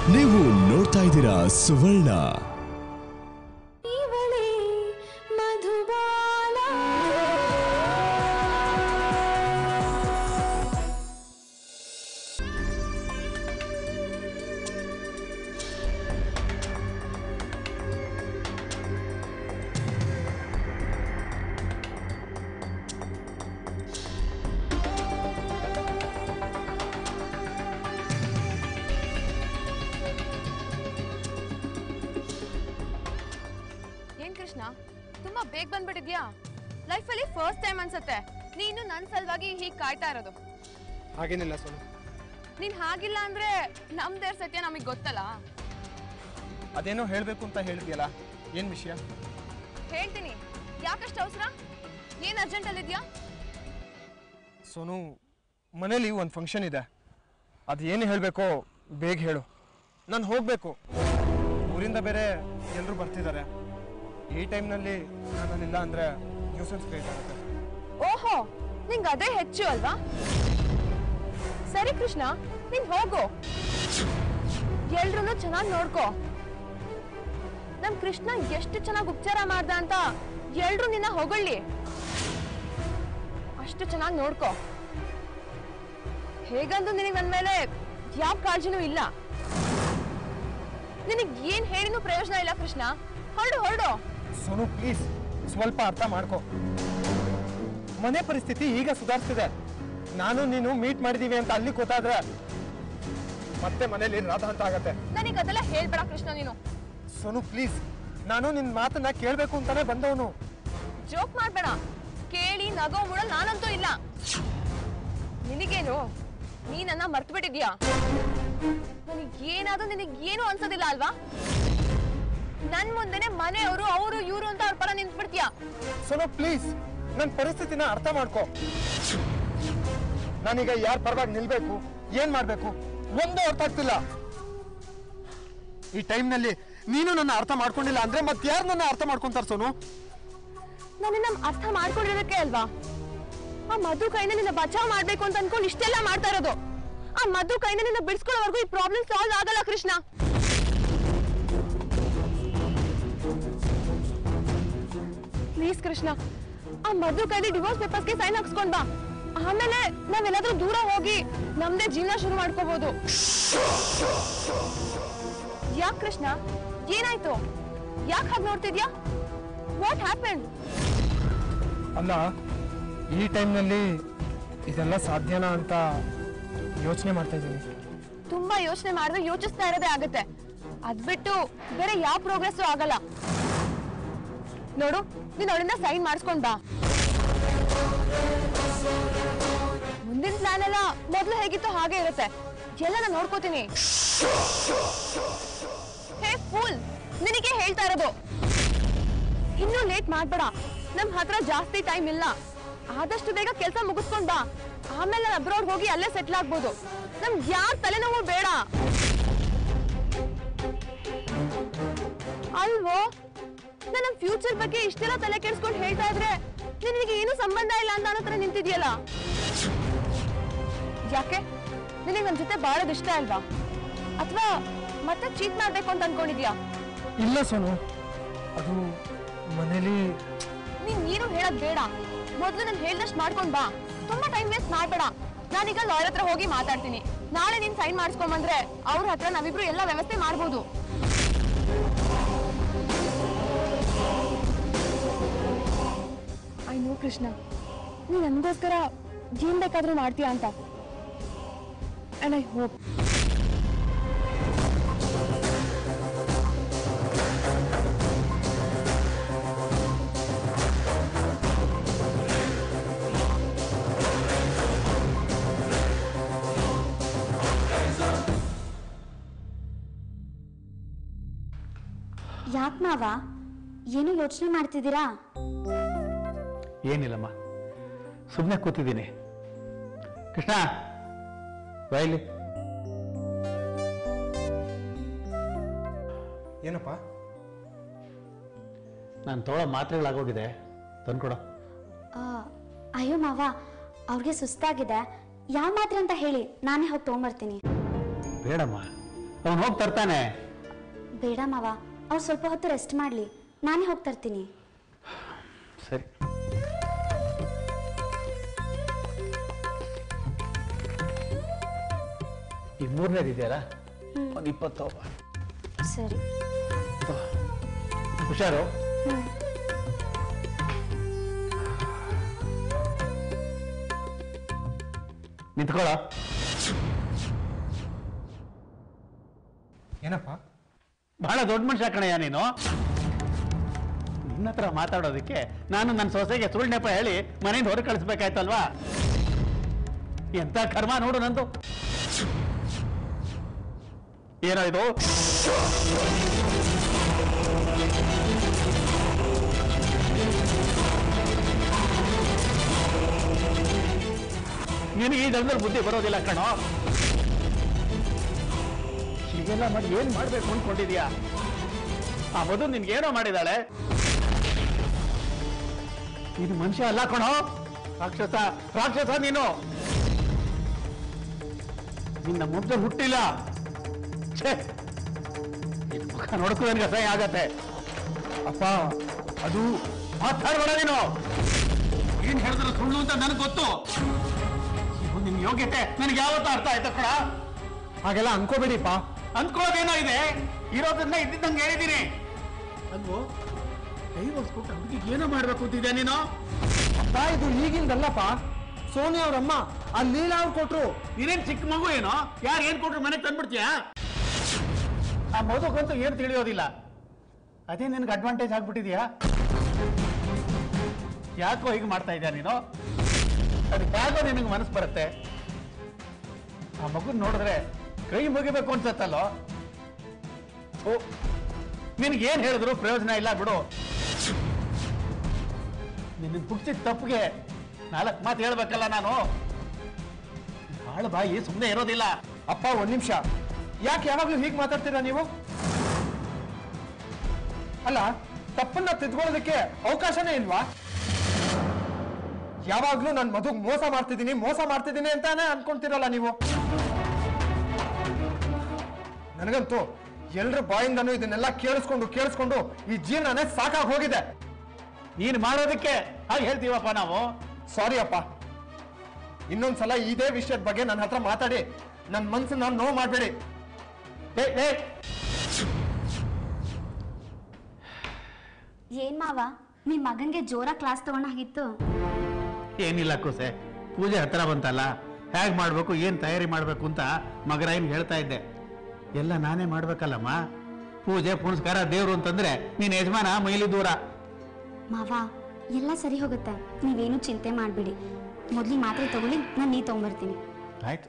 ನೀವು ನೋಡ್ತಾ ಇದ್ದೀರಾ ಸುವರ್ಣ. ತುಂಬಾ ಬೇಗ ಬಂದ್ಬಿಟ್ಟಿದ್ಯಾ? ಲೈಫ್ ಅಲ್ಲಿ ಫಸ್ಟ್ ಟೈಮ್ ಅನ್ಸುತ್ತೆ ನೀನು ನನ್ನ ಸಲುವಾಗಿ ಹೀಗೆ ಕಾಯ್ತಾ ಇರೋದು. ಹಾಗೇನಿಲ್ಲ ಸೋನು. ನೀನ್ ಹಾಗಿಲ್ಲ ಅಂದ್ರೆ ನಮ್ದೇ ಸತ್ಯ ನಮಗೆ ಗೊತ್ತಲ್ಲ. ಅದೇನೋ ಹೇಳ್ಬೇಕು ಅಂತ ಹೇಳಿದ್ಯಲ್ಲ, ಏನ್ ವಿಷಯ? ಹೇಳ್ತೀನಿ, ಯಾಕಷ್ಟು ಅವಸರ? ಏನ್ ಅರ್ಜೆಂಟ್ ಅಲ್ಲಿದ್ಯಾ? ಸೋನು, ಮನೇಲಿ ಒಂದು ಫಂಕ್ಷನ್ ಇದೆ, ಅದು ಏನು ಹೇಳಬೇಕೋ ಬೇಗ ಹೇಳು. ನಾನು ಹೋಗ್ಬೇಕು, ಊರಿಂದ ಬೇರೆ ಎಲ್ಲರೂ ಬರ್ತಿದ್ದಾರೆ. ಈ ಟೈಮ್ನಲ್ಲಿ ನಾನಲ್ಲಿಲ್ಲ ಅಂದ್ರೆ ನ್ಯೂಸೆನ್ಸ್ ಕ್ರಿಯೇಟ್ ಆಗುತ್ತೆ. ಓಹೋ, ನಿಂಗೆ ಅದೇ ಹೆಚ್ಚು ಅಲ್ವಾ? ಸರಿ ಕೃಷ್ಣ, ನೀನ್ ಹೋಗು, ಎಲ್ರೂ ಚೆನ್ನಾಗಿ ನೋಡ್ಕೋ. ನಮ್ ಕೃಷ್ಣ ಎಷ್ಟು ಚೆನ್ನಾಗಿ ಉಪಚಾರ ಮಾಡ್ದ ಅಂತ ಎಲ್ರೂ ನಿನ್ನ ಹೊಗಳ್ಳಿ. ಅಷ್ಟು ಚೆನ್ನಾಗಿ ನೋಡ್ಕೋ. ಹೇಗಂದು ನಿನಗೆ ನನ್ನ ಮೇಲೆ ಯಾವ ಕಾಳಜಿನೂ ಇಲ್ಲ. ನಿನಗೆ ಏನ್ ಹೇಳಿನೂ ಪ್ರಯೋಜನ ಇಲ್ಲ ಕೃಷ್ಣ. ಹೊರಡು ಹೊರಡು. ಸೋನು ಪ್ಲೀಸ್, ಸ್ವಲ್ಪ ಅರ್ಥ ಮಾಡ್ಕೋ. ಮನೆ ಪರಿಸ್ಥಿತಿ ಈಗ ಸುಧಾರಿಸ್ತಿದೆ. ನಾನು ನೀನು ಮೀಟ್ ಮಾಡಿದೀವಿ ಅಂತ ಅಲ್ಲಿ ಗೊತ್ತಾದ್ರೆ ಮತ್ತೆ ಮನೇಲಿ ರಾಧ ಅಂತ ಆಗತ್ತೆ. ನನಗೆ ಅದೆಲ್ಲ ಹೇಳ್ಬೇಡ ಕೃಷ್ಣ ನೀನು. ಸೋನು ಪ್ಲೀಸ್, ನಾನು ನಿನ್ ಮಾತನ್ನ ಕೇಳ್ಬೇಕು ಅಂತಾನೆ ಬಂದವನು. ಜೋಕ್ ಮಾಡ್ಬೇಡ. ಕೇಳಿ ನಗೋ ಮೂಡಲ್ ನಾನಂತೂ ಇಲ್ಲ. ನಿನಗೇನು, ನೀ ನನ್ನ ಮರ್ತು ಬಿಟ್ಟಿದ್ಯಾ? ನನಗೇನಾದ್ರೂ ನಿನಗೇನು ಅನ್ಸೋದಿಲ್ಲ ಅಲ್ವಾ? ನನ್ ಮುಂದೆನೆ ಮನೆಯವರು ಅವರು ಇವರು ಅಂತ ಅವ್ರ ಪರ ನಿಂತ್ಬಿಡ್ತೀಯಾ? ಸೋನು ಪ್ಲೀಸ್, ನನ್ನ ಪರಿಸ್ಥಿತಿನ ಅರ್ಥ ಮಾಡ್ಕೋ. ನಾನೀಗ ಯಾರ ಪರವಾಗಿ ನಿಲ್ಬೇಕು, ಏನ್ ಮಾಡ್ಬೇಕು ಒಂದೇ ಅರ್ಥ ಆಗ್ತಿಲ್ಲ. ಈ ಟೈಮ್ನಲ್ಲಿ ನೀನು ನನ್ನ ಅರ್ಥ ಮಾಡ್ಕೊಂಡಿಲ್ಲ ಅಂದ್ರೆ ಮತ್ತೆ ಯಾರು ನನ್ನ ಅರ್ಥ ಮಾಡ್ಕೊಂತಾರ ಸೋನು? ನನ್ನ ಅರ್ಥ ಮಾಡ್ಕೊಂಡಿರೋದಕ್ಕೆ ಅಲ್ವಾ ಆ ಮಧು ಕೈನ ನಿನ್ನ ಬಚಾವ್ ಮಾಡ್ಬೇಕು ಅಂತ ಅನ್ಕೊಂಡು ಇಷ್ಟೆಲ್ಲ ಮಾಡ್ತಾ ಇರೋದು. ಆ ಮಧು ಕೈನ ನಿನ್ನ ಬಿಡಿಸ್ಕೊಳ್ಳೋವರೆಗೂ ಈ ಪ್ರಾಬ್ಲಮ್ ಸಾಲ್ವ್ ಆಗಲ್ಲ ಕೃಷ್ಣ. ಪ್ಲೀಸ್ ಕೃಷ್ಣ, ಆ ಮಧು ಕೈಲಿ ಡಿವೋರ್ಸ್ ಪೇಪರ್ಸ್ಗೆ ಸೈನ್ ಹಾಕ್ಸ್ಕೊಂಡ್ ಬಾ. ಆಮೇಲೆ ನಾವೆಲ್ಲಾದ್ರೂ ದೂರ ಹೋಗಿ ನಮ್ದೇ ಜೀವನ ಶುರು ಮಾಡ್ಕೋಬಹುದು. ಯಾಕೆ ಕೃಷ್ಣ, ಏನಾಯ್ತು? ಯಾಕೆ ಹಾಗೆ ನೋಡ್ತಿದ್ಯಾ? What happen? ಅಲ್ಲ, ಈ ಟೈಮ್ನಲ್ಲಿ ಇದೆಲ್ಲ ಸಾಧ್ಯನಾ ಅಂತ ಯೋಚನೆ ಮಾಡ್ತಾ ಇದ್ದೀನಿ. ತುಂಬಾ ಯೋಚನೆ ಮಾಡಿದ್ರೆ ಯೋಚಿಸ್ತಾ ಇರೋದೇ ಆಗುತ್ತೆ. ಅದ್ಬಿಟ್ಟು ಬೇರೆ ಯಾವ ಪ್ರೋಗ್ರೆಸ್ ಆಗಲ್ಲ. ನೋಡು, ನೀನ್ ಅವಳಿಂದ ಸೈನ್ ಮಾಡಿಸ್ಕೊಂಡ್ ಬಾ. ಮುಂದಿನ ಪ್ಲಾನ್ ಎಲ್ಲ ಮೊದ್ಲು ಹೇಗಿತ್ತು ಹಾಗೆ ಇರುತ್ತೆ. ಎಲ್ಲ ನಾನು ನೋಡ್ಕೋತೀನಿ. ಹೇ ಫೂಲ್, ನಿನಗೆ ಹೇಳ್ತಾ ಇರೋದು. ಇನ್ನೂ ಲೇಟ್ ಮಾಡ್ಬೇಡ. ನಮ್ ಹತ್ರ ಜಾಸ್ತಿ ಟೈಮ್ ಇಲ್ಲ. ಆದಷ್ಟು ಬೇಗ ಕೆಲಸ ಮುಗಿಸ್ಕೊಂಡ್ ಬಾ. ಆಮೇಲೆ ಅಬ್ರಾಡ್ ಹೋಗಿ ಅಲ್ಲೇ ಸೆಟ್ಲ್ ಆಗ್ಬೋದು. ನಮ್ಗೆ ಯಾರ ತಲೆನೋವು ಬೇಡ ಅಲ್ವೋ? ನನ್ನ ಫ್ಯೂಚರ್ ಬಗ್ಗೆ ಇಷ್ಟೆಲ್ಲ ತಲೆ ಕೆಡಿಸ್ಕೊಂಡು ಹೇಳ್ತಾ ಇದ್ರೆ ನಿನಗೆ ಏನು ಸಂಬಂಧ ಇಲ್ಲ ಅಂತ ಅನ್ನೋ ತರ ನಿಂತಿದ್ಯಲ್ಲ. ಯಾಕೆ? ನಿನಗೆ ನನ್ನ ಜೊತೆ ಬಾಳೋದು ಇಷ್ಟ ಅಲ್ವಾ? ಅಥವಾ ಮತ್ತೆ ಚೀಟ್ ಮಾಡ್ಬೇಕು ಅಂತ ಅನ್ಕೊಂಡಿದ್ಯಾ? ಇಲ್ಲ ಸೋನು, ಅದು ಮನೇಲಿ. ನೀನ್ ಏನು ಹೇಳೋದ್ ಬೇಡ. ಮೊದ್ಲು ನಾನು ಹೇಳ್ದಷ್ಟು ಮಾಡ್ಕೊಂಡ್ ಬಾ. ತುಂಬಾ ಟೈಮ್ ವೇಸ್ಟ್ ಮಾಡ್ಬೇಡ. ನಾನೀಗ ಲಾಯರ್ ಹತ್ರ ಹೋಗಿ ಮಾತಾಡ್ತೀನಿ. ನಾಳೆ ನೀನ್ ಸೈನ್ ಮಾಡಿಸ್ಕೊಂಬಂದ್ರೆ ಅವ್ರ ಹತ್ರ ನಾವಿಬ್ರು ಎಲ್ಲ ವ್ಯವಸ್ಥೆ ಮಾಡ್ಬೋದು. ಐ ನೋ ಕೃಷ್ಣ, ನೀನ್ ನನ್ಗೋಸ್ಕರ ಏನ್ ಬೇಕಾದ್ರೂ ಮಾಡ್ತೀಯ ಅಂತ. ಅಂಡ್ ಐ ಹೋಪ್ ಯಾಕೆ ಮಾವ ಏನು ಯೋಚನೆ ಮಾಡ್ತಿದ್ದೀರಾ? ಏನಿಲ್ಲಮ್ಮ, ಸುಮ್ಮನೆ ಕೂತಿದ್ದೀನಿ. ಕೃಷ್ಣ ಬಾಯಿಲಿ. ಏನಪ್ಪ? ನಾನು ತೊಗೊಳ್ಳೋ ಮಾತ್ರೆಗಳಾಗೋಗಿದೆ, ತಂದ್ಕೊಡೋ. ಅಯ್ಯೋ ಮಾವ, ಅವ್ರಿಗೆ ಸುಸ್ತಾಗಿದೆ. ಯಾವ ಮಾತ್ರೆ ಅಂತ ಹೇಳಿ ನಾನೇ ಹೋಗಿ ತೊಗೊಂಬರ್ತೀನಿ. ಬೇಡಮ್ಮ, ಅವನು ಹೋಗಿ ತರ್ತಾನೆ. ಬೇಡ ಮಾವ, ಅವ್ರು ಸ್ವಲ್ಪ ಹೊತ್ತು ರೆಸ್ಟ್ ಮಾಡಲಿ, ನಾನೇ ಹೋಗಿ ತರ್ತೀನಿ. ಸರಿ. ಈ ಮೂರನೇದು ಇದೆಯಲ್ಲ, ಒಂದು 20. ಸರಿ. ಹುಷಾರು. ನಿಂತ್ಕೊಳ್ಳ. ಏನಪ್ಪ? ಬಹಳ ದೊಡ್ಡ ಮನುಷ್ಯ ಕಣಯ್ಯ ನೀನು. ನಿನ್ನ ಹತ್ರ ಮಾತಾಡೋದಕ್ಕೆ ನಾನು ನನ್ನ ಸೊಸೆಗೆ ಸುಳ್ಳು ನೆಪ ಹೇಳಿ ಮನೆಯಿಂದ ಹೊರ ಕಳಿಸ್ಬೇಕಾಯ್ತಲ್ವಾ? ಎಂತ ಕರ್ಮ ನೋಡು ನಂದು. ಏನೋ ಇದು? ನಿನಗೆ ಈ ಜನದಲ್ಲಿ ಬುದ್ಧಿ ಬರೋದಿಲ್ಲ ಕಣೋ. ಹೀಗೆಲ್ಲ ಮಾಡಿ ಏನ್ ಮಾಡ್ಬೇಕು ಅನ್ಕೊಂಡಿದ್ಯಾ? ಆ ಮಧು ನಿನ್ಗೇನೋ ಮಾಡಿದಾಳೆ. ಇದು ಮನುಷ್ಯ ಅಲ್ಲ ಕಣೋ, ರಾಕ್ಷಸ. ರಾಕ್ಷಸ ನೀನು. ನಿನ್ನ ಮುಗ್ಧ ಹುಟ್ಟಿಲ್ಲ. ಛೇ, ನಿನ್ ಮುಖ ನೋಡಕ್ಕೂ ನನಗೆ ಅಸಹ್ಯ ಆಗತ್ತೆ. ಅಪ್ಪ, ಅದು ಮಾತಾಡ್ಬೇಡ ನೀನು. ಏನ್ ಹೇಳಿದ್ರು ಸುಳ್ಳು ಅಂತ ನನಗೆ ಗೊತ್ತು. ಇದು ನಿನ್ ಯೋಗ್ಯತೆ ನನಗೆ ಯಾವತ್ತೂ ಅರ್ಥ ಆಯ್ತು ಕಣ. ಹಾಗೆಲ್ಲ ಅನ್ಕೋಬೇಡಿಪ್ಪ. ಅನ್ಕೊಳ್ಳೋದೇನೋ ಇದೆ, ಇರೋದನ್ನ ಇದ್ದಿದ್ದಂಗೆ ಹೇಳಿದ್ದೀನಿ. ಅಲ್ವೋ, ಕೈ ಒರ್ಸ್ಬಿಟ್ಟು ಹುಡುಗಿಗೆ ಏನೋ ಮಾಡ್ಬೇಕು ಅಂತಿದ್ಯಾ ನೀನು? ಅಪ್ಪ, ಇದು ಈಗಿಂದಲ್ಲಪ್ಪ. ಸೋನಿ ಅವ್ರಮ್ಮ ಆ ಲೀಲಾ ಅವ್ರು ಕೊಟ್ರು. ನೀನೇನ್ ಚಿಕ್ಕ ಮಗು ಏನೋ? ಯಾರು ಏನ್ ಕೊಟ್ರು ಮನೆಗೆ ತಂದ್ಬಿಡ್ತೀಯಾ? ಆ ಮದುಗಂತೂ ಏನು ತಿಳಿಯೋದಿಲ್ಲ. ಅದೇ ನಿನ್ಗೆ ಅಡ್ವಾಂಟೇಜ್ ಆಗ್ಬಿಟ್ಟಿದ್ಯಾ? ಯಾಕೋ ಹೀಗೆ ಮಾಡ್ತಾ ಇದ್ಯಾ ನೀನು? ಅದಕ್ಕೆ ಯಾಕೋ ನಿನಗೆ ಮನಸ್ಸು ಬರುತ್ತೆ. ಆ ಮಗುನ್ ನೋಡಿದ್ರೆ ಕೈ ಮುಗಿಬೇಕು ಅನ್ಸತ್ತಲ್ಲೋ. ಓ, ನಿನ್ಗೇನ್ ಹೇಳಿದ್ರು ಪ್ರಯೋಜನ ಇಲ್ಲ ಬಿಡು. ನಿನ್ನ ಪುಟ್ಟಿದ ತಪ್ಪಿಗೆ 4 ಮಾತು ಹೇಳ್ಬೇಕಲ್ಲ ನಾನು. ಬಾಳ ಬಾಯಿ ಸುಮ್ಮನೆ ಇರೋದಿಲ್ಲ. ಅಪ್ಪ, ಒಂದ್ ನಿಮಿಷ. ಯಾಕೆ ಯಾವಾಗ್ಲೂ ಹೀಗೆ ಮಾತಾಡ್ತೀರಾ ನೀವು? ಅಲ್ಲ, ತಪ್ಪನ್ನ ತಿದ್ಕೊಳ್ಳೋದಕ್ಕೆ ಅವಕಾಶನೇ ಇಲ್ವಾ? ಯಾವಾಗ್ಲೂ ನಾನು ಮಧುಗ್ ಮೋಸ ಮಾಡ್ತಿದ್ದೀನಿ ಅಂತಾನೆ ಅನ್ಕೊಂತೀರಲ್ಲ ನೀವು. ನನಗಂತೂ ಎಲ್ರ ಬಾಯಿಂದನೂ ಇದನ್ನೆಲ್ಲ ಕೇಳಿಸ್ಕೊಂಡು ಈ ಜೀವನನೇ ಸಾಕಾಗಿ ಹೋಗಿದೆ. ನೀನ್ ಮಾಡೋದಕ್ಕೆ ಹಾಗೆ ಹೇಳ್ತೀವಪ್ಪ ನಾವು. ಸಾರಿ ಅಪ್ಪ. ಇನ್ನೊಂದ್ಸಲ ಇದೇ ವಿಷಯದ ಬಗ್ಗೆ ನನ್ನ ಹತ್ರ ಮಾತಾಡಿ ನನ್ನ ಮನ್ಸನ್ನ ನೋವು ಮಾಡಬೇಡಿ. ಏನ್ ಮಾವ, ನಿಮ್ ಮಗನ್ಗೆ ಜೋರ ಕ್ಲಾಸ್ ತಗೊಂಡಾಗಿತ್ತು? ಏನಿಲ್ಲ ಕೂಸೆ, ಪೂಜೆ ಹತ್ರ ಬಂತಲ್ಲ, ಹೇಗ್ ಮಾಡ್ಬೇಕು, ಏನ್ ತಯಾರಿ ಮಾಡ್ಬೇಕು ಅಂತ ಮಗರಾಯನ್ ಹೇಳ್ತಾ ಇದ್ದೆ. ಎಲ್ಲ ನಾನೇ ಮಾಡ್ಬೇಕಲ್ಲಮ್ಮ. ಪೂಜೆ ಪುನಸ್ಕಾರ ದೇವ್ರು ಅಂತಂದ್ರೆ ನೀನ್ ಯಜಮಾನ ಮೈಲಿ ದೂರ. ಮಾವ, ಎಲ್ಲ ಸರಿ ಹೋಗುತ್ತೆ, ನೀವೇನು ಚಿಂತೆ ಮಾಡ್ಬಿಡಿ. ಮೊದ್ಲಿಗೆ ಮಾತ್ರೆ ತಗೊಳ್ಳಿ, ನಾನು ನೀ ತಗೊಂಡ್ಬರ್ತೀನಿ. ಆಯ್ತು.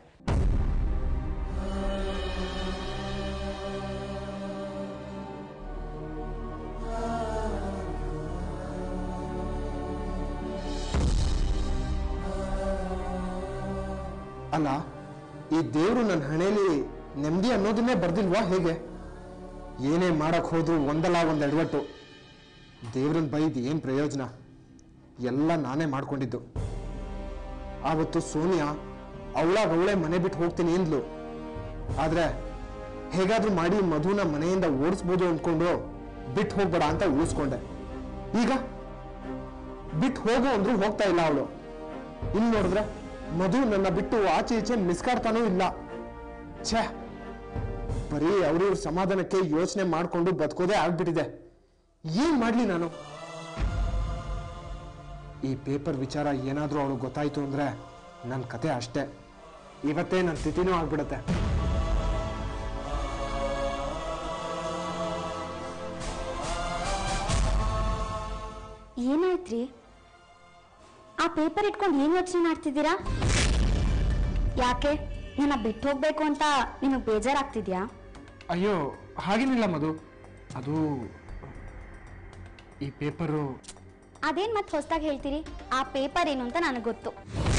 ಅಲ್ಲ, ಈ ದೇವ್ರು ನನ್ನ ಹಣೆಯಲ್ಲಿ ನೆಮ್ಮದಿ ಅನ್ನೋದನ್ನೇ ಬರ್ದಿಲ್ವಾ ಹೇಗೆ? ಏನೇ ಮಾಡಕ್ ಹೋದ್ರು ಒಂದಲ್ಲ ಒಂದು ಎಡವಟ್ಟು. ದೇವ್ರನ್ನ ಬೈದು ಏನ್ ಪ್ರಯೋಜನ? ಎಲ್ಲ ನಾನೇ ಮಾಡ್ಕೊಂಡಿದ್ದು. ಆವತ್ತು ಸೋನಿಯಾ ಅವಳೇ ಮನೆ ಬಿಟ್ಟು ಹೋಗ್ತೀನಿ ಎಂದ್ಲು. ಆದ್ರೆ ಹೇಗಾದ್ರೂ ಮಾಡಿ ಮಧುನ ಮನೆಯಿಂದ ಓಡಿಸ್ಬೋದು ಅನ್ಕೊಂಡು ಬಿಟ್ಟು ಹೋಗ್ಬೇಡ ಅಂತ ಉಳಿಸ್ಕೊಂಡೆ. ಈಗ ಬಿಟ್ಟು ಹೋಗು ಅಂದ್ರೂ ಹೋಗ್ತಾ ಇಲ್ಲ ಅವಳು. ಇನ್ನು ನೋಡಿದ್ರೆ ಮಧು ನನ್ನ ಬಿಟ್ಟು ಆಚೆ ಈಚೆ ಮಿಸ್ಕಾಡ್ತಾನೂ ಇಲ್ಲ. ಛೇ, ಬರೀ ಅವ್ರಿವ್ರ ಸಮಾಧಾನಕ್ಕೆ ಯೋಚನೆ ಮಾಡ್ಕೊಂಡು ಬದುಕೋದೇ ಆಗ್ಬಿಟ್ಟಿದೆ. ಏನ್ ಮಾಡ್ಲಿ ನಾನು? ಈ ಪೇಪರ್ ವಿಚಾರ ಏನಾದ್ರೂ ಅವಳು ಗೊತ್ತಾಯ್ತು ಅಂದ್ರೆ ನನ್ನ ಕತೆ ಅಷ್ಟೇ. ಇವತ್ತೇ ನನ್ನ ಸ್ಥಿತಿನೂ ಆಗ್ಬಿಡತ್ತೆ. ಏನಾಯ್ತ್ರಿ? ಆ ಪೇಪರ್ ಇಟ್ಕೊಂಡು ಏನ್ ಯೋಚನೆ ಮಾಡ್ತಿದ್ದೀರಾ? ಯಾಕೆ, ನನ್ನ ಬಿಟ್ಟು ಹೋಗ್ಬೇಕು ಅಂತ ನಿಮಗೆ ಬೇಜಾರಾಗ್ತಿದ್ಯಾ? ಅಯ್ಯೋ, ಹಾಗೇನಿಲ್ಲ ಮಧು. ಅದು ಈ ಪೇಪರು. ಅದೇನ್ ಮತ್ತೆ ಹೊಸದಾಗಿ ಹೇಳ್ತೀರಿ? ಆ ಪೇಪರ್ ಏನು ಅಂತ ನನಗೆ ಗೊತ್ತು.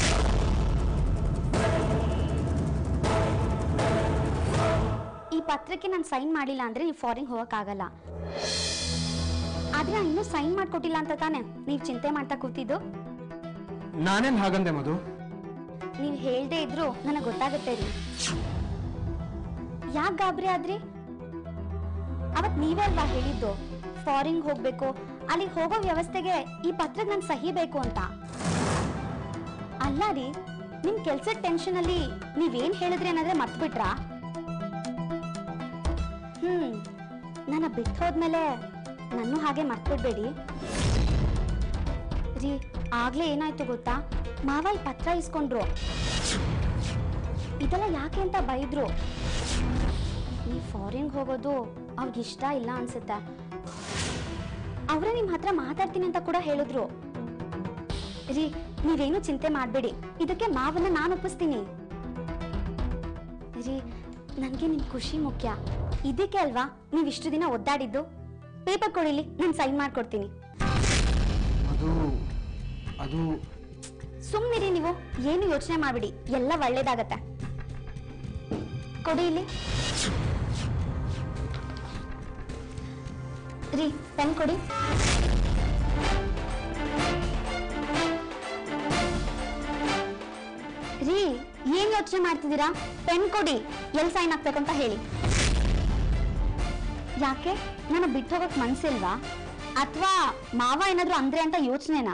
ಈ ಪತ್ರಕ್ಕೆ ನಾನು ಸೈನ್ ಮಾಡಿಲ್ಲ ಅಂದ್ರೆ ನೀವು ಫಾರಿನ್ ಹೋಗಕ್ಕಾಗಲ್ಲ. ಆದ್ರೆ ಇನ್ನೂ ಸೈನ್ ಮಾಡ್ಕೊಟ್ಟಿಲ್ಲ ಅಂತ ತಾನೆ ನೀವು ಚಿಂತೆ ಮಾಡ್ತಾ ಕೂತಿದ್ದು? ನಾನೇನ್ ಹಾಗಂದೆ ಮಧು? ನೀವು ಹೇಳ್ದೇ ಇದ್ರು ನನಗೆ ಗೊತ್ತಾಗುತ್ತೆ ರೀ. ಯಾಕೆ ಗಾಬರಿ ಆದ್ರಿ? ಅವತ್ ನೀವೇ ಅಲ್ವಾ ಹೇಳಿದ್ದು ಫಾರಿನ್ ಹೋಗ್ಬೇಕು, ಅಲ್ಲಿಗೆ ಹೋಗೋ ವ್ಯವಸ್ಥೆಗೆ ಈ ಪತ್ರಕ್ಕೆ ನನ್ ಸಹಿ ಬೇಕು ಅಂತ. ಅಲ್ಲ ರೀ, ನಿಮ್ ಕೆಲ್ಸದ ಟೆನ್ಷನ್ ಅಲ್ಲಿ ನೀವೇನ್ ಹೇಳಿದ್ರಿ ಅನ್ನೋದ್ರೆ ಮರ್ತ್ಬಿಟ್ರಾ? ನನ್ನ ಬಿಟ್ಟು ಹೋದ್ಮೇಲೆ ನಾನು ಹಾಗೆ ಮರ್ತ್ಬಿಡ್ಬೇಡಿ ರೀ. ಆಗ್ಲೇ ಏನಾಯ್ತು ಗೊತ್ತಾ, ಮಾವ ಈ ಪತ್ರ ಇಸ್ಕೊಂಡ್ರು. ಇದೆಲ್ಲ ಯಾಕೆ ಅಂತ ಬೈದ್ರು. ನೀವ್ ಫಾರಿನ್ ಹೋಗೋದು ಅವ್ರಿಗೆ ಇಷ್ಟ ಇಲ್ಲ ಅನ್ಸುತ್ತೆ. ಅವ್ರೆ ನಿಮ್ ಹತ್ರ ಮಾತಾಡ್ತೀನಿ ಅಂತ ಕೂಡ ಹೇಳಿದ್ರು ರೀ. ನೀವೇನು ಚಿಂತೆ ಮಾಡ್ಬೇಡಿ, ಇದಕ್ಕೆ ಮಾವನ್ನ ನಾನು ಒಪ್ಪಿಸ್ತೀನಿ ರೀ. ನನ್ಗೆ ನಿಮ್ ಖುಷಿ ಮುಖ್ಯ. ಇದಕ್ಕೆ ಅಲ್ವಾ ನೀವ್ ಇಷ್ಟು ದಿನ ಒದ್ದಾಡಿದ್ದು. ಪೇಪರ್ ಕೊಡಿಲಿ, ನಾನು ಸೈನ್ ಮಾಡ್ಕೊಡ್ತೀನಿ. ಅದು ಸುಮ್ಮನಿರಿ ನೀವು, ಏನು ಯೋಚನೆ ಮಾಡ್ಬಿಡಿ, ಎಲ್ಲ ಒಳ್ಳೇದಾಗತ್ತೆ. ಕೊಡಿ ಇಲ್ಲಿ ರೀ, ಪೆನ್ ಕೊಡಿ. ರೀ, ಏನ್ ಯೋಚನೆ ಮಾಡ್ತಿದ್ದೀರಾ? ಪೆನ್ ಕೊಡಿ, ಎಲ್ಲಿ ಸೈನ್ ಹಾಕ್ಬೇಕಂತ ಹೇಳಿ. ಯಾಕೆ ನಾನು ಬಿಟ್ಟು ಹೋಗಕ್ ಮನ್ಸಿಲ್ವಾ, ಅಥವಾ ಮಾವ ಏನಾದ್ರು ಅಂದ್ರೆ ಅಂತ ಯೋಚನೆನಾ?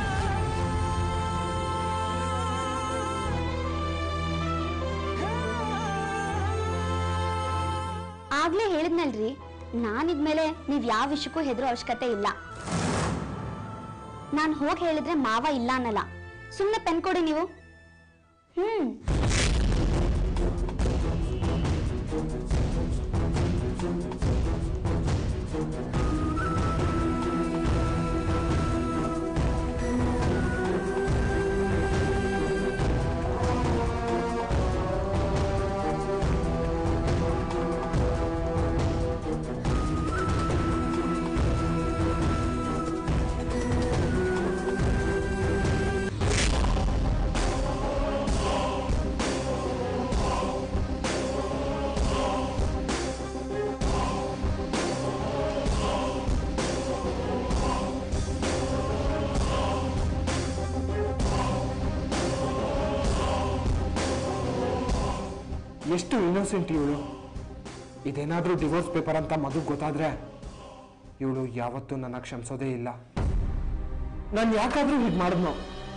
ಆಗ್ಲೇ ಹೇಳಿದ್ನಲ್ರಿ, ನಾನಿದ್ಮೇಲೆ ನೀವ್ ಯಾವ ವಿಷಯಕ್ಕೂ ಹೆದರೋ ಅವಶ್ಯಕತೆ ಇಲ್ಲ. ನಾನ್ ಹೋಗಿ ಹೇಳಿದ್ರೆ ಮಾವ ಇಲ್ಲ ಅನ್ನಲ್ಲ. ಸುಮ್ನೆ ಪೆನ್ ಕೊಡಿ ನೀವು. ಎಷ್ಟು ಇನ್ನೋಸೆಂಟ್ ಇವಳು. ಇದೇನಾದ್ರೂ ಡಿವೋರ್ಸ್ ಪೇಪರ್ ಅಂತ ಮಧು ಗೊತ್ತಾದ್ರೆ ಇವಳು ಯಾವತ್ತೂ ನನ್ನ ಕ್ಷಮಿಸೋದೇ ಇಲ್ಲ. ನಾನು ಯಾಕಾದ್ರೂ ಹೀಗೆ ಮಾಡಿದ್ನೋ?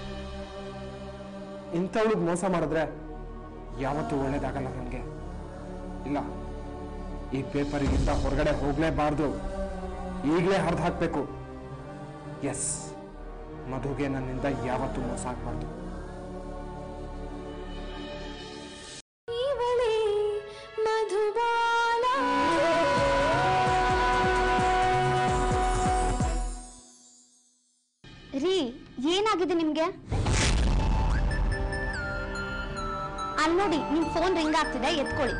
ಇಂಥವಳಿಗೆ ಮೋಸ ಮಾಡಿದ್ರೆ ಯಾವತ್ತೂ ಒಳ್ಳೇದಾಗಲ್ಲ ನನಗೆ. ಇಲ್ಲ, ಈ ಪೇಪರಿಗಿಂತ ಹೊರಗಡೆ ಹೋಗ್ಲೇಬಾರ್ದು, ಈಗಲೇ ಹರಿದು ಹಾಕ್ಬೇಕು. ಎಸ್, ಮಧುಗೆ ನನ್ನಿಂದ ಯಾವತ್ತೂ ಮೋಸ ಆಗ್ಬಾರ್ದು. ರೀ, ಏನಾಗಿದೆ ನಿಮ್ಗೆ? ಅಲ್ಲಿ ನೋಡಿ, ನಿಮ್ ಫೋನ್ ರಿಂಗ್ ಆಗ್ತಿದೆ, ಎತ್ಕೊಳ್ಳಿ.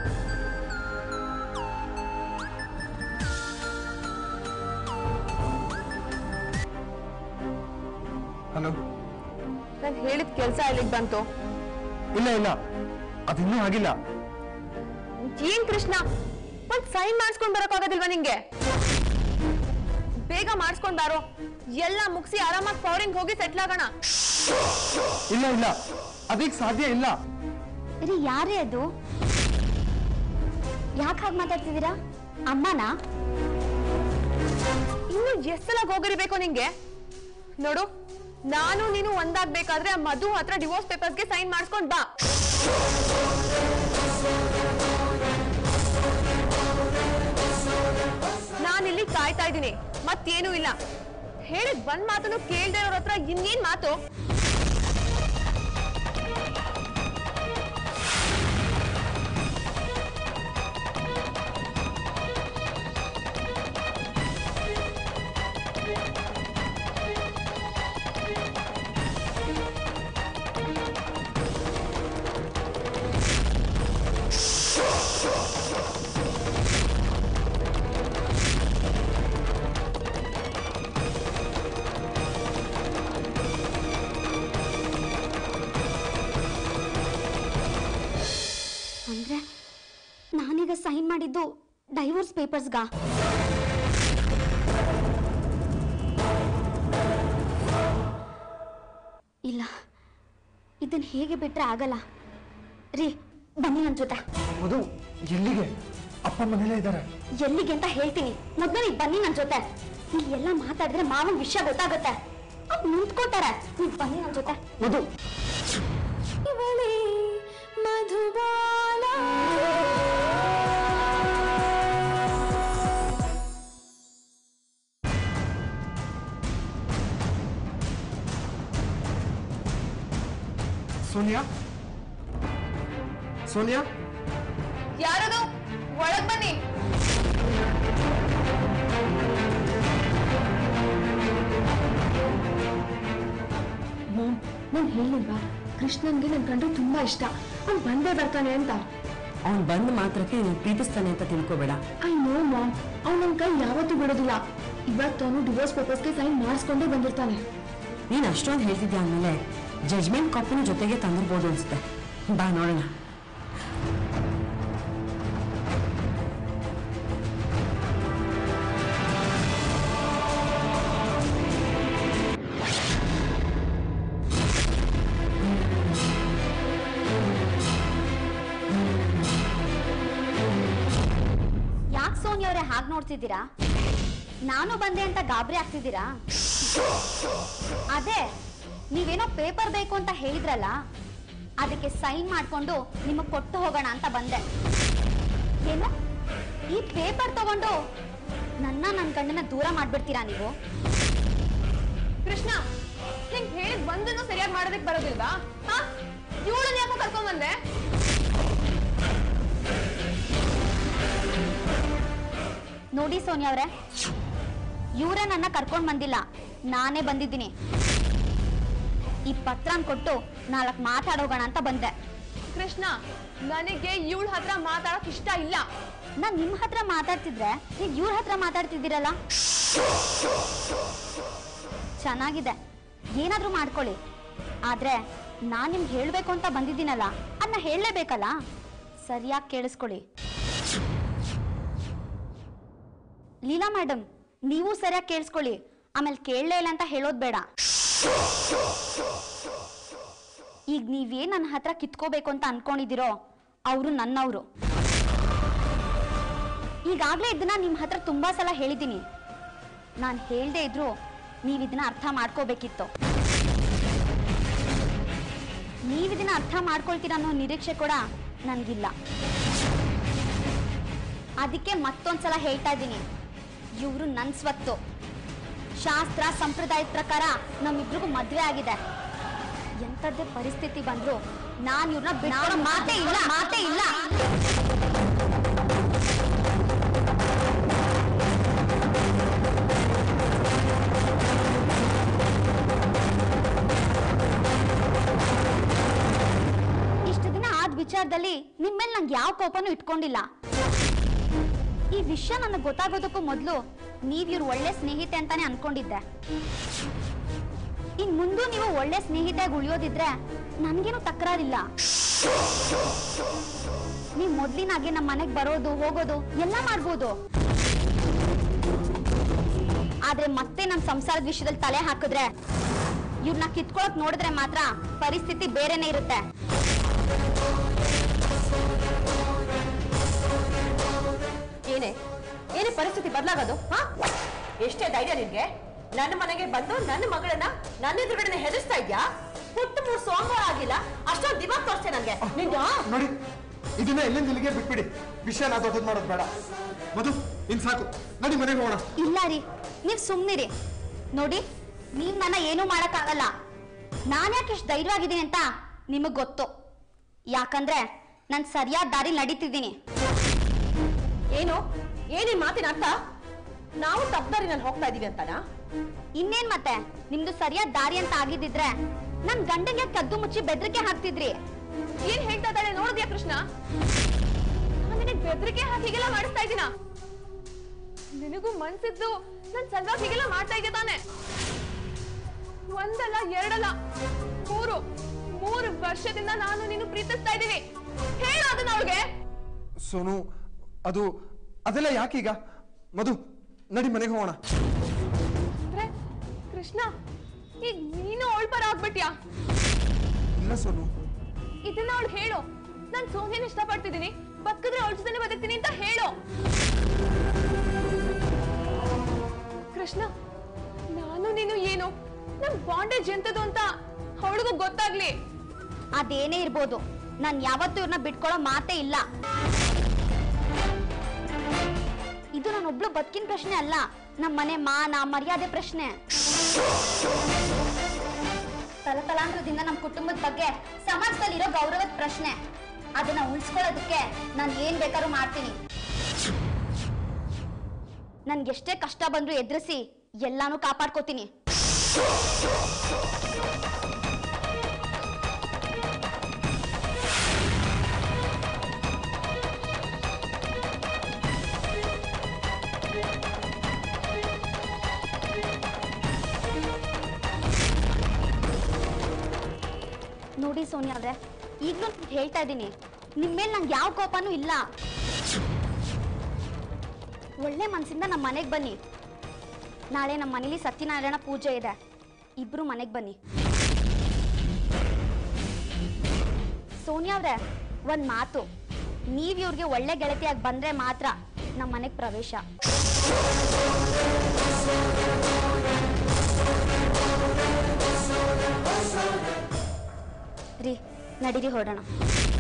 ಹಲೋ, ನಾನು ಹೇಳಿದ ಕೆಲಸ ಎಲ್ಲಿಗೆ ಬಂತು? ಇಲ್ಲ, ಅದಿನ್ನೂ ಆಗಿಲ್ಲ. ಏನ್ ಕೃಷ್ಣ, ಒಂದ್ ಸೈನ್ ಮಾಡಿಸ್ಕೊಂಡ್ ಬರಕ್ಕಾಗೋದಿಲ್ವಾ ನಿಂಗೆ? ಬೇಗ ಮಾಡಿಸ್ಕೊಂಡ್ ಬಾರೋ, ಎಲ್ಲ ಮುಗಿಸಿ ಆರಾಮಾಗಿ ಫಾರಿನ್ ಹೋಗಿ ಸೆಟ್ಲ್ ಆಗೋಣ. ಇಲ್ಲ, ಅದಕ್ಕೆ ಸಾಧ್ಯ ಇಲ್ಲ. ರೀ, ಯಾರೇ ಅದು? ಯಾಕೆ ಹಾಗೆ ಮಾತಾಡ್ತಿದ್ದೀರಾ? ಅಮ್ಮನಾ? ಇನ್ನು ಎಷ್ಟು ಸಲ ಹೋಗಿರ್ಬೇಕು ನಿಂಗೆ? ನೋಡು, ನಾನು ನೀನು ಒಂದಾಗ್ಬೇಕಾದ್ರೆ ಮಧು ಹತ್ರ ಡಿವೋರ್ಸ್ ಪೇಪರ್ಸ್ಗೆ ಸೈನ್ ಮಾಡಿಸ್ಕೊಂಡ್ ಬಾ. ನಾನಿಲ್ಲಿ ಕಾಯ್ತಾ ಇದ್ದೀನಿ, ಮತ್ತೇನೂ ಇಲ್ಲ. ಹೇಳಿದ್ ಬಂದ್ ಮಾತನ್ನು ಕೇಳ್ದೆ ಇರೋರ ಹತ್ರ ಇನ್ನೇನ್ ಮಾತು? ಅಂದ್ರೆ ನಾನೀಗ ಸೈನ್ ಮಾಡಿದ್ದು ಡೈವೋರ್ಸ್ ಪೇಪರ್ಸ್ಗ? ಇಲ್ಲ, ಇದನ್ನ ಹೇಗೆ ಬಿಟ್ರೆ ಆಗಲ್ಲ. ರೀ, ಬನ್ನಿ ನನ್ನ ಜೊತೆ. ಮಧು, ಎಲ್ಲಿಗೆ? ಅಪ್ಪ ಮನೇಲೇ ಇದ್ದಾರೆ. ಎಲ್ಲಿಗೆ ಅಂತ ಹೇಳ್ತೀನಿ, ಮೊದಲು ನೀವು ಬನ್ನಿ ನನ್ನ ಜೊತೆ. ನೀವು ಎಲ್ಲ ಮಾತಾಡಿದ್ರೆ ಮಾವನ್ ವಿಷಯ ಗೊತ್ತಾಗುತ್ತೆ. ಅವ್ರು ನಿಂತ್ಕೋತಾರೆ. ನೀವು ಬನ್ನಿ ನನ್ನ ಜೊತೆ. ಮಧು, ಮಧುಬಾಲ ಸೋನಿಯಾ, ಸೋನಿಯಾ, ಯಾರದು? ಒಳಗ್ ಬನ್ನಿ. ನಾನು ಹೇಳಿಲ್ವಾ, ಕೃಷ್ಣನ್ಗೆ ನನ್ ಕಂಡ್ರೆ ತುಂಬಾ ಇಷ್ಟ. ಅವ್ನು ಬಂದೇ ಬರ್ತಾನೆ ಅಂತ. ಅವ್ನು ಬಂದ ಮಾತ್ರಕ್ಕೆ ನೀನು ಪ್ರೀತಿಸ್ತಾನೆ ಅಂತ ತಿಳ್ಕೊಬೇಡ. ಐ ನೋ ಮಾಮ್, ಅವ್ನು ನನ್ ಕೈ ಯಾವತ್ತೂ ಬಿಡೋದಿಲ್ಲ. ಇವತ್ತು ಅವನು ಡಿವೋರ್ಸ್ ಪೇಪರ್ಸ್ಗೆ ಸೈನ್ ಮಾಡಿಸ್ಕೊಂಡೇ ಬಂದಿರ್ತಾನೆ. ನೀನು ಅಷ್ಟೊಂದು ಹೇಳ್ತಿದ್ಯಾ ಅಂದಮೇಲೆ ಜಜ್ಮೆಂಟ್ ಕಾಪಿನ ಜೊತೆಗೆ ತಂದಿರ್ಬೋದು ಅನ್ಸುತ್ತೆ. ಬಾ ನೋಡೋಣ. ಯಾಕೆ ಸೋನಿ ಅವರೇ ಹಾಗೆ ನೋಡ್ತಿದ್ದೀರಾ? ನಾನು ಬಂದೆ ಅಂತ ಗಾಬರಿ ಆಗ್ತಿದ್ದೀರಾ? ಅದೇ ನೀವೇನೋ ಪೇಪರ್ ಬೇಕು ಅಂತ ಹೇಳಿದ್ರಲ್ಲ, ಅದಕ್ಕೆ ಸೈನ್ ಮಾಡ್ಕೊಂಡು ನಿಮಗೆ ಕೊಟ್ಟು ಹೋಗೋಣ ಅಂತ ಬಂದೆ. ಏನು, ಈ ಪೇಪರ್ ತಗೊಂಡು ನನ್ನ ಗಂಡನ ದೂರ ಮಾಡ್ಬಿಡ್ತೀರಾ ನೀವು? ಕೃಷ್ಣ, ನಿಂಗೆ ಹೇಳಿದ್ ಒಂದನ್ನು ಸರಿಯಾಗಿ ಮಾಡೋದಕ್ಕೆ ಬರೋದಿಲ್ವಾ? ಇವಳನ್ನ ಯಾಕೋ ಕರ್ಕೊಂಡ್ ಬಂದೆ? ನೋಡಿ ಸೋನಿಯಾ ಅವರೇ, ಇವರೇ ನನ್ನ ಕರ್ಕೊಂಡ್ ಬಂದಿಲ್ಲ, ನಾನೇ ಬಂದಿದ್ದೀನಿ. ಈ ಪತ್ರನ ಕೊಟ್ಟು 4 ಮಾತಾಡೋಗೋಣ ಅಂತ ಬಂದೆ. ಕೃಷ್ಣ, ನನಗೆ ಇವಳ ಹತ್ರ ಮಾತಾಡಕ್ ಇಷ್ಟ ಇಲ್ಲ. ನಾನ್ ನಿಮ್ ಹತ್ರ ಮಾತಾಡ್ತಿದ್ರೆ ನೀವ್ ಇವ್ರ ಹತ್ರ ಮಾತಾಡ್ತಿದ್ದೀರಲ್ಲ. ಚೆನ್ನಾಗಿದೆ, ಏನಾದ್ರೂ ಮಾಡ್ಕೊಳ್ಳಿ. ಆದ್ರೆ ನಾನ್ ನಿಮ್ಗೆ ಹೇಳ್ಬೇಕು ಅಂತ ಬಂದಿದ್ದೀನಲ್ಲ, ಅದನ್ನ ಹೇಳಲೇಬೇಕಲ್ಲ. ಸರಿಯಾಗಿ ಕೇಳಿಸ್ಕೊಳ್ಳಿ. ಲೀಲಾ ಮೇಡಮ್, ನೀವು ಸರಿಯಾಗಿ ಕೇಳಿಸ್ಕೊಳ್ಳಿ. ಆಮೇಲೆ ಕೇಳಲೇ ಇಲ್ಲ ಅಂತ ಹೇಳೋದ್ ಬೇಡ. ಈಗ ನೀವೇನ್ ನನ್ನ ಹತ್ರ ಕಿತ್ಕೋಬೇಕು ಅಂತ ಅನ್ಕೊಂಡಿದ್ದೀರೋ ಅವರು ನನ್ನವರು. ಈಗಾಗ್ಲೇ ಇದನ್ನ ನಿಮ್ ಹತ್ರ ತುಂಬಾ ಸಲ ಹೇಳಿದ್ದೀನಿ. ನಾನು ಹೇಳ್ದೆ ಇದ್ರು ನೀವಿದನ್ನ ಅರ್ಥ ಮಾಡ್ಕೋಬೇಕಿತ್ತು. ನೀವಿದನ್ನ ಅರ್ಥ ಮಾಡ್ಕೊಳ್ತೀರ ಅನ್ನೋ ನಿರೀಕ್ಷೆ ಕೂಡ ನನ್ಗಿಲ್ಲ. ಅದಕ್ಕೆ ಮತ್ತೊಂದ್ಸಲ ಹೇಳ್ತಾ ಇದ್ದೀನಿ, ಇವರು ನನ್ನ ಸ್ವತ್ತು. ಶಾಸ್ತ್ರ ಸಂಪ್ರದಾಯದ ಪ್ರಕಾರ ನಮ್ಮಿಬ್ರಿಗೂ ಮದ್ವೆ ಆಗಿದೆ. ಎಂಥದ್ದೇ ಪರಿಸ್ಥಿತಿ ಬಂದ್ರು ನಾನು ಇವ್ರನ್ನ ಬಿಡೋ ಮಾತೇ ಇಲ್ಲ. ಇಷ್ಟು ದಿನ ಆದ ವಿಚಾರದಲ್ಲಿ ನಿಮ್ಮೇಲೆ ನಂಗೆ ಯಾವ ಕೋಪನೂ ಇಟ್ಕೊಂಡಿಲ್ಲ. ಈ ವಿಷಯ ನನಗೆ ಗೊತ್ತಾಗೋದಕ್ಕೂ ಮೊದಲು ನೀವ್ ಇವ್ರು ಒಳ್ಳೆ ಸ್ನೇಹಿತೆ ಅಂತಾನೆ ಅನ್ಕೊಂಡಿದ್ದೆ. ಇನ್ ಮುಂದೂ ನೀವು ಒಳ್ಳೆ ಸ್ನೇಹಿತೆಯಾಗಿ ಉಳಿಯೋದಿದ್ರೆ ನನ್ಗೇನು ತಕರಾರಿಲ್ಲ. ನೀವ್ ಮೊದ್ಲಿನಾಗೆ ನಮ್ಮ ಮನೆಗ್ ಬರೋದು ಹೋಗೋದು ಎಲ್ಲ ಮಾಡ್ಬೋದು. ಆದ್ರೆ ಮತ್ತೆ ನಮ್ ಸಂಸಾರದ ವಿಷಯದಲ್ಲಿ ತಲೆ ಹಾಕಿದ್ರೆ, ಇವ್ರನ್ನ ಕಿತ್ಕೊಳಕ್ ನೋಡಿದ್ರೆ ಮಾತ್ರ ಪರಿಸ್ಥಿತಿ ಬೇರೆನೇ ಇರುತ್ತೆ. ಏನೇ ಪರಿಸ್ಥಿತಿ ಬದಲಾಗೋದು? ಎಷ್ಟೇ ಧೈರ್ಯ ನಿನ್ಗೆ? ನನ್ನ ಮನೆಗೆ ಬಂದು ನನ್ನ ಮಗಳನ್ನ ನನ್ನ ಎದುರುಗಡೆ ಹೆದರ್ಸ್ತಾ ಇದ್ಯಾ? ಹುಟ್ಟು 3 ಸೋಮವಾರ ಆಗಿಲ್ಲ, ಅಷ್ಟೊಂದು ದಿಮಾಗ್ ತೋರಿಸ್ತೇ ನನ್ಗೆ. ನೋಡಿ, ಇದನ್ನ ಎಲ್ಲಿಂದ ಇಲ್ಲಿಗೆ ಬಿಟ್ಬಿಡಿ. ವಿಷಯ ನಾ ದೊಡ್ಡದ್ ಮಾಡೋದು ಬೇಡ. ಮಧು, ಇನ್ ಸಾಕು, ನಡಿ ಮನೆಗೆ ಹೋಗೋಣ. ಇಲ್ಲ ರೀ, ನೀವ್ ಸುಮ್ನಿರಿ. ನೋಡಿ, ನೀವ್ ನನ್ನ ಏನೂ ಮಾಡಕ್ಕಾಗಲ್ಲ. ನಾನ್ಯಾಕೆ ಇಷ್ಟು ಧೈರ್ಯವಾಗಿದ್ದೀನಿ ಅಂತ ನಿಮಗ್ ಗೊತ್ತು. ಯಾಕಂದ್ರೆ ನಾನ್ ಸರಿಯಾದ ದಾರಿ ನಡೀತಿದ್ದೀನಿ. ಏನೇ ಮಾತಿನ ಅರ್ಥ? ನಾವು ತಪ್ಪದಾರಿನಲ್ಲಿ ಹೋಗ್ತಾ ಇದೀವಿ ಅಂತಾನಾ? ಇನ್ನೇನ್ ಮತ್ತೆ, ನಿಮ್ದು ಸರಿಯಾದ ದಾರಿ ಅಂತ ಆಗಿದ್ದಿದ್ರೆ ನನ್ ಗಂಡಂಗೆ ಕದ್ದು ಮುಚ್ಚಿ ಬೆದರಿಕೆ ಹಾಕ್ತಿದ್ರಿ. ಏನ್ ಹೇಳ್ತಾ ಇದ್ದಾಳೆ ನೋಡಿದ್ಯಾ ಕೃಷ್ಣ? ನಾನು ನಿನಗೆ ಬೆದರಿಕೆ ಹಾಕಿ ಹೀಗೆಲ್ಲ ಮಾಡಿಸ್ತಾ ಇದ್ದೀನ? ನಿನಗೂ ಮನ್ಸಿದ್ದು ನನ್ ಸಲುವಾಗಿ ಹೀಗೆಲ್ಲ ಮಾಡ್ತಾ ಇದ್ದೆ ತಾನೆ? ಒಂದಲ್ಲ ಎರಡಲ್ಲ, 3 ವರ್ಷದಿಂದ ನಾನು ನೀನು ಪ್ರೀತಿಸ್ತಾ ಇದ್ದೀನಿ. ಹೇಳು ಅದನ್ನ ಅವಳಿಗೆ. ಸೋನು, ಅದೆಲ್ಲ ಯಾಕೀಗ? ಮಧು, ನಡಿ ಮನೆಗೆ ಹೋಗೋಣ. ಕೃಷ್ಣ, ಈಗ ನೀನು ಅವಳ ಪರ ಆಗ್ಬಿಟ್ಯಾ? ಇಲ್ಲ ಸೋನು, ಇದನ್ನ ಅವಳು ಹೇಳು. ನಾನ್ ಸೋನಿನ ಇಷ್ಟಪಡ್ತಿದ್ದೀನಿ, ಬದುಕಿದ್ರೆ ಅವಳ ಜೊತೆ ಬದುಕ್ತೀನಿ ಅಂತ ಹೇಳು. ಕೃಷ್ಣ, ನಾನು ನೀನು ಏನು ನಮ್ ಬಾಂಡೇಜ್ ಎಂತದು ಅಂತ ಅವಳಿಗೂ ಗೊತ್ತಾಗ್ಲಿ. ಅದೇನೇ ಇರ್ಬೋದು, ನಾನ್ ಯಾವತ್ತೂ ಇವ್ರನ್ನ ಬಿಟ್ಕೊಳ್ಳೋ ಮಾತೇ ಇಲ್ಲ. ಇದು ನಾನೊಬ್ಳು ಬದುಕಿನ ಪ್ರಶ್ನೆ ಅಲ್ಲ, ನಮ್ಮ ಮನೆ ಮಾನ ಮರ್ಯಾದೆ ಪ್ರಶ್ನೆ. ತಲತಲಾಂತರದಿಂದ ನಮ್ಮ ಕುಟುಂಬದ ಬಗ್ಗೆ ಸಮಾಜದಲ್ಲಿರೋ ಗೌರವದ ಪ್ರಶ್ನೆ. ಅದನ್ನ ಉಳಿಸ್ಕೊಳ್ಳೋದಕ್ಕೆ ನಾನು ಏನ್ ಬೇಕಾದ್ರೂ ಮಾಡ್ತೀನಿ. ನನ್ಗೆಷ್ಟೇ ಕಷ್ಟ ಬಂದ್ರು ಎದುರಿಸಿ ಎಲ್ಲಾನು ಕಾಪಾಡ್ಕೋತೀನಿ. ನೋಡಿ ಸೋನಿಯಾ ಅವ್ರೆ, ಈಗಲೂ ಹೇಳ್ತಾ ಇದ್ದೀನಿ, ನಿಮ್ಮೇಲೆ ನಂಗೆ ಯಾವ ಕೋಪನೂ ಇಲ್ಲ. ಒಳ್ಳೆ ಮನಸ್ಸಿಂದ ನಮ್ಮ ಮನೆಗೆ ಬನ್ನಿ. ನಾಳೆ ನಮ್ಮ ಮನೇಲಿ ಸತ್ಯನಾರಾಯಣ ಪೂಜೆ ಇದೆ, ಇಬ್ರು ಮನೆಗೆ ಬನ್ನಿ. ಸೋನಿಯಾ ಅವ್ರೆ, ಒಂದ್ ಮಾತು, ನೀವ್ ಇವ್ರಿಗೆ ಒಳ್ಳೆ ಗೆಳತಿಯಾಗಿ ಬಂದ್ರೆ ಮಾತ್ರ ನಮ್ಮ ಮನೆಗೆ ಪ್ರವೇಶ. ರೀ, ನಡೀರಿ ಹೊರಡೋಣ.